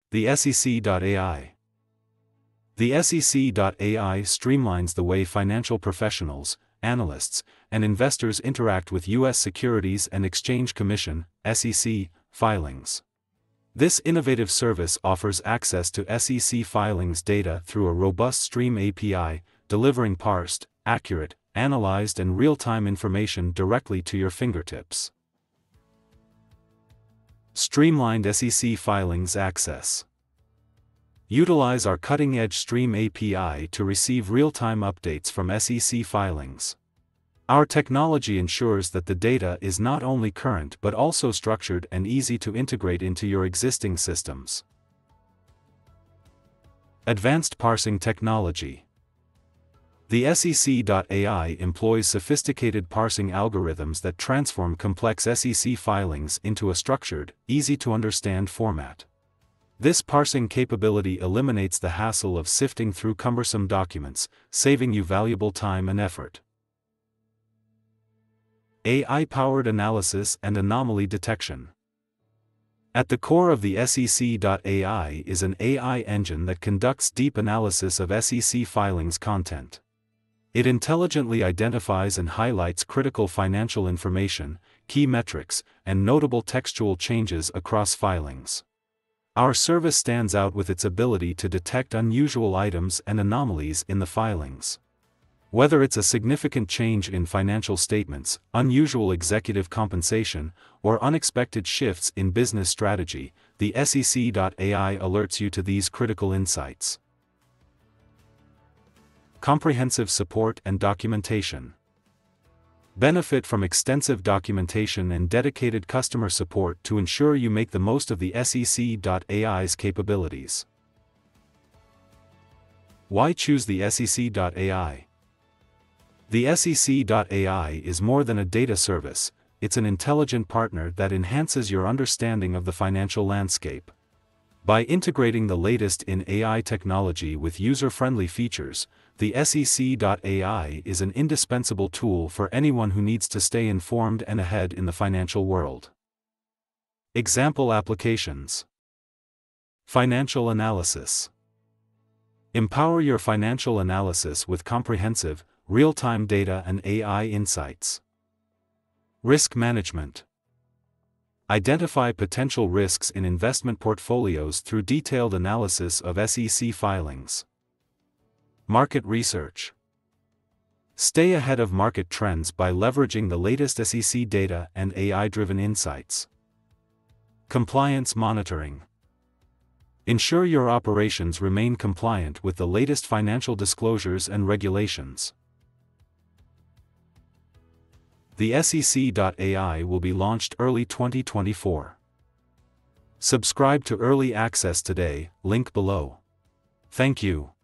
TheSEC.AI. TheSEC.AI streamlines the way financial professionals, analysts, and investors interact with U.S. Securities and Exchange Commission (SEC) filings. This innovative service offers access to SEC filings data through a robust Stream API, delivering parsed, accurate, analyzed and real-time information directly to your fingertips. Streamlined SEC filings access. Utilize our cutting-edge Stream API to receive real-time updates from SEC filings. Our technology ensures that the data is not only current but also structured and easy to integrate into your existing systems. Advanced parsing technology. The SEC.AI employs sophisticated parsing algorithms that transform complex SEC filings into a structured, easy-to-understand format. This parsing capability eliminates the hassle of sifting through cumbersome documents, saving you valuable time and effort. AI-powered analysis and anomaly detection. At the core of the SEC.AI is an AI engine that conducts deep analysis of SEC filings content. It intelligently identifies and highlights critical financial information, key metrics, and notable textual changes across filings. Our service stands out with its ability to detect unusual items and anomalies in the filings. Whether it's a significant change in financial statements, unusual executive compensation, or unexpected shifts in business strategy, the SEC.AI alerts you to these critical insights. Comprehensive support and documentation. Benefit from extensive documentation and dedicated customer support to ensure you make the most of the SEC.AI's capabilities. Why choose the SEC.AI? The SEC.AI is more than a data service, it's an intelligent partner that enhances your understanding of the financial landscape. By integrating the latest in AI technology with user-friendly features, the SEC.AI is an indispensable tool for anyone who needs to stay informed and ahead in the financial world. Example applications. Financial analysis. Empower your financial analysis with comprehensive, real-time data and AI insights. Risk management. Identify potential risks in investment portfolios through detailed analysis of SEC filings. Market research. Stay ahead of market trends by leveraging the latest SEC data and AI-driven insights. Compliance monitoring. Ensure your operations remain compliant with the latest financial disclosures and regulations. The SEC.AI will be launched early 2024. Subscribe to Early Access today, link below. Thank you.